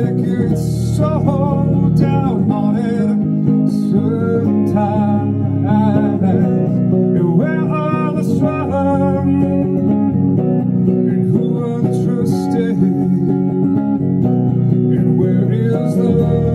it gets so downhearted sometimes. And where are the strong? And who are the trusted? And where is the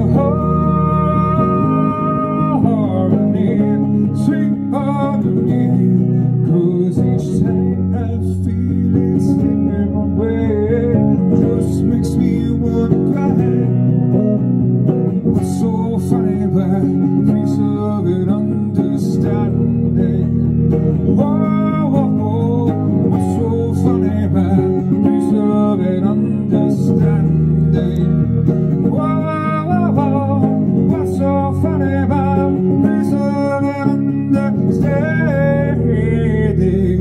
harmony, sweet harmony? 'Cause each time I feel it slipping away, just makes me wanna cry. What's so funny about peace of an understanding? Whoa, whoa, whoa. What's so funny about peace of an understanding? Whoa, whoa, whoa. What's so funny about peace of an understanding?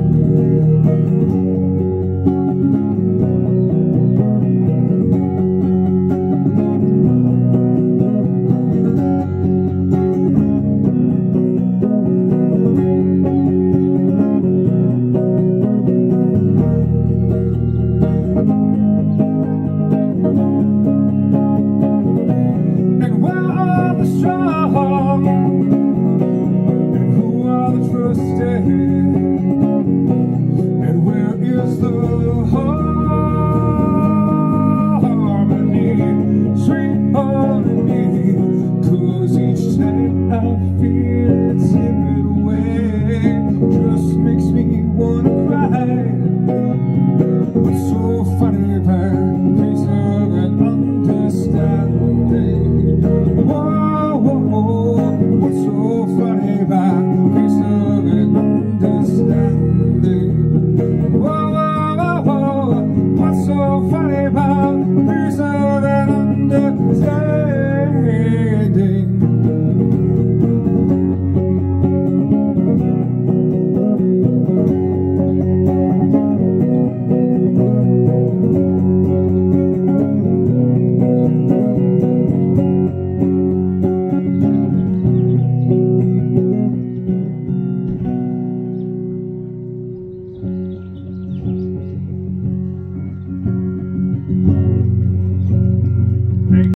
And where is the harmony, sweet harmony? 'Cause each time I feel it slipping away, just makes me wanna cry. What's so funny about peace of an understanding? Whoa, whoa, whoa. What's so funny about peace of an understanding? Whoa, whoa, whoa, whoa. What's so funny about peace of an understanding?